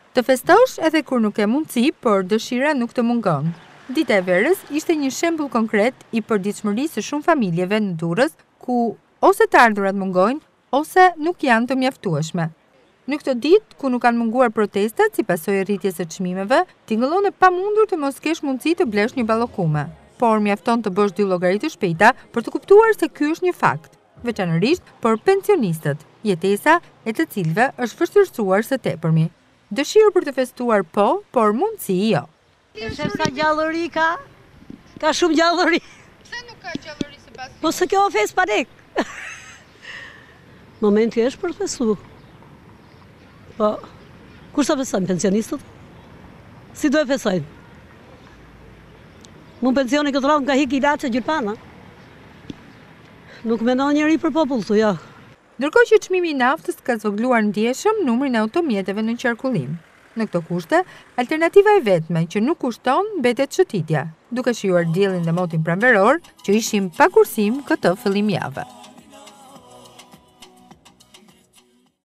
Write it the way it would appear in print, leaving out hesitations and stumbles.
Të festosh edhe kur nuk e mundësi, por dëshira nuk të mungon. Dita e verës ishte një shembull konkret i përditshmërisë së shumë familjeve në Durrës, ku ose të ardhurat mungojnë, ose nuk janë të mjaftueshme. Në këtë ditë, ku nuk kanë munguar protestat si pasojë e rritjes së çmimeve, tingëllon e pamundur të mos kesh mundësi të blesh një ballokume. Por mjafton të bësh 2 llogari të shpejta për të kuptuar se ky është një fakt, veçanërisht për pensionistët, jetesa e të cilëve është vështirësuar së tepërmi. Dëshirë për të festuar po, por mundësi jo. Sa gjallëri ka? Ka shumë gjallëri. Pse nuk ka gjallëri sipas? Po se kjo fest panik. Momenti është për të festuar. Po, kur sa festojnë pensionistët? Si do e festojnë? Mu pensioni këtë radhë ka hik ilaçe gjylpana. Nuk mendon njëri për popull, thu ja. Ndërkohë që çmimi i naftës ka zvogëluar ndjeshëm numrin e automjeteve në qarkullim. Në këto kushte, alternativa e vetme që nuk kushton mbetet shëtitja, duke shijuar diellin dhe motin pranveror që ishim pa kursim këtë fillim jave.